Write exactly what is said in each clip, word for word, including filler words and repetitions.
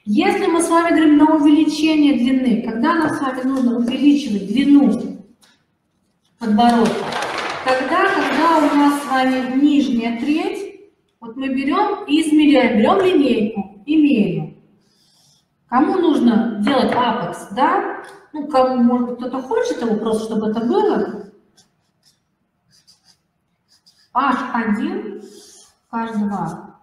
Если мы с вами говорим на увеличение длины, когда нам с вами нужно увеличивать длину подбородка? Тогда, когда у нас с вами нижняя треть, вот мы берем и измеряем, берем линейку и меряем. Кому нужно делать апекс, да? Ну, кому, может быть, кто-то хочет его просто, чтобы это было. эйч один, эйч два.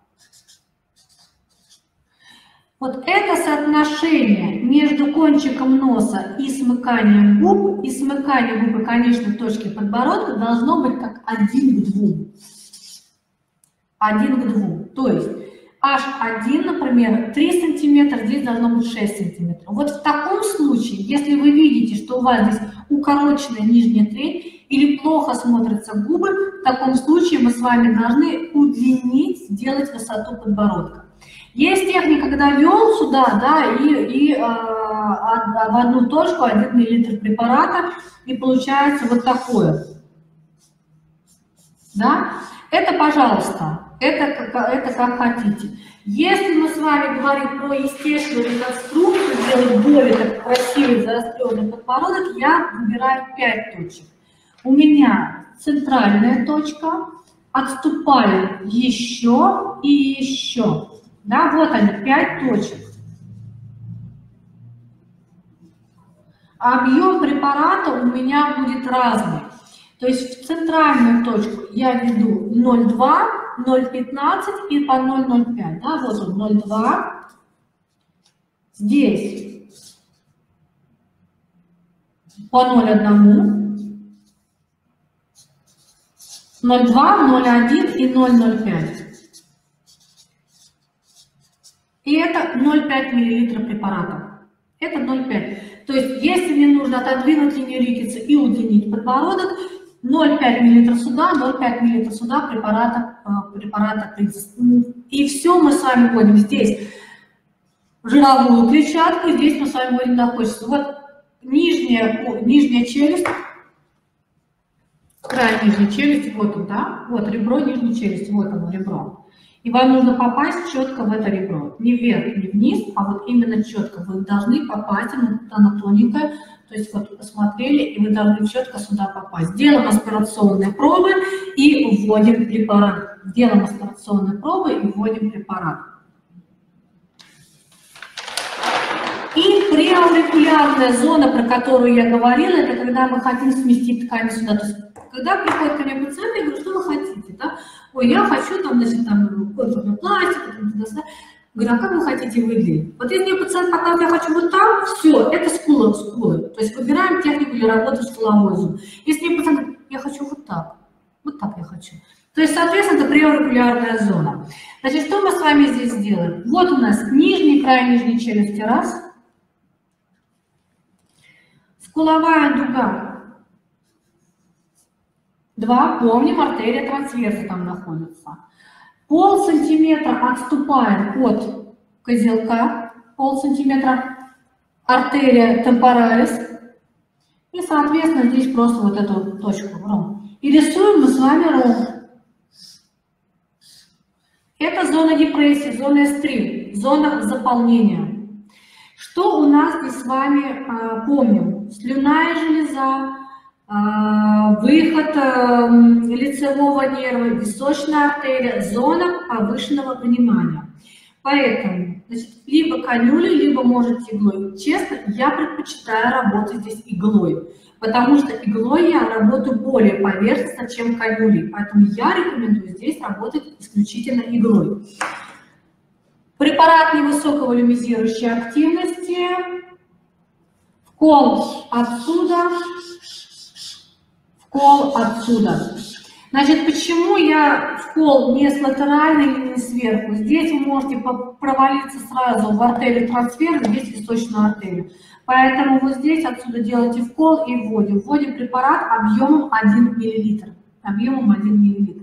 Вот это соотношение между кончиком носа и смыканием губ, и смыканием губ и конечной точки подбородка должно быть как один к двум. Один к двум. То есть эйч один, например, три сантиметра, здесь должно быть шесть сантиметров. Вот в таком случае, если вы видите, что у вас здесь укороченная нижняя треть или плохо смотрятся губы, в таком случае мы с вами должны удлинить, сделать высоту подбородка. Есть техника, когда ввел сюда, да, и, и э, в одну точку один миллилитр препарата, и получается вот такое. Да? Это, пожалуйста, это, это как хотите. Если мы с вами говорим про естественную реконструкцию, делать более так красивый заостренный подбородок, я выбираю пять точек. У меня центральная точка, отступаю еще и еще. Да, вот они, пять точек. Объем препарата у меня будет разный. То есть в центральную точку я веду ноль целых два, ноль целых пятнадцать и по ноль целых пять. Да, вот он, ноль целых два. Здесь по ноль целых один. ноль целых два, ноль целых один и ноль целых пять. И это ноль целых пять миллилитров препарата. Это ноль целых пять. То есть, если мне нужно отодвинуть линию Риккетса и удлинить подбородок, ноль целых пять миллилитров сюда, ноль целых пять миллилитров сюда препарата, препарата Принцесс. И все мы с вами вводим здесь жировую клетчатку, здесь мы с вами вводим доходчицу. Вот нижняя, нижняя челюсть, край нижней челюсти, вот он, да, вот ребро нижней челюсти, вот оно ребро. И вам нужно попасть четко в это ребро. Не вверх, не вниз, а вот именно четко. Вы должны попасть, она тоненькая. То есть вот посмотрели, и вы должны четко сюда попасть. Делаем аспирационные пробы и вводим препарат. Делаем аспирационные пробы и вводим препарат. И преаурикулярная зона, про которую я говорила, это когда мы хотим сместить ткань сюда. То есть, когда приходит ко мне пациент, я говорю, что вы хотите, да? Ой, я хочу там, значит, там, контурную пластику, там, говорю, а как вы хотите выглядеть? Вот если мне пациент показывает, я хочу вот там, все, это скула, скулы. То есть выбираем технику для работы с скуловой зоной. Если мне пациент говорит, я хочу вот так, вот так я хочу. То есть, соответственно, это преаурикулярная зона. Значит, что мы с вами здесь сделаем? Вот у нас нижний край нижней челюсти, раз. Скуловая дуга. Два, помним, артерия трансверса там находится. Пол сантиметра отступаем от козелка, пол сантиметра артерия темпоралис. И, соответственно, здесь просто вот эту вот точку ровно. И рисуем мы с вами ровно. Это зона депрессии, зона эс три, зона заполнения. Что у нас здесь с вами а, помним? Слюнная железа, выход лицевого нерва, височная артерия, зона повышенного внимания. Поэтому, значит, либо канюлей, либо можете иглой. Честно, я предпочитаю работать здесь иглой, потому что иглой я работаю более поверхностно, чем канюлей. Поэтому я рекомендую здесь работать исключительно иглой. Препарат невысокого люминизирующей активности. Вкол отсюда. Вкол отсюда. Значит, почему я вкол не с латеральной линии сверху? Здесь вы можете провалиться сразу в артерию трансфера, здесь височную артерию. Поэтому вот здесь отсюда делаете вкол и вводим. Вводим препарат объемом один миллилитр. Объемом один миллилитр.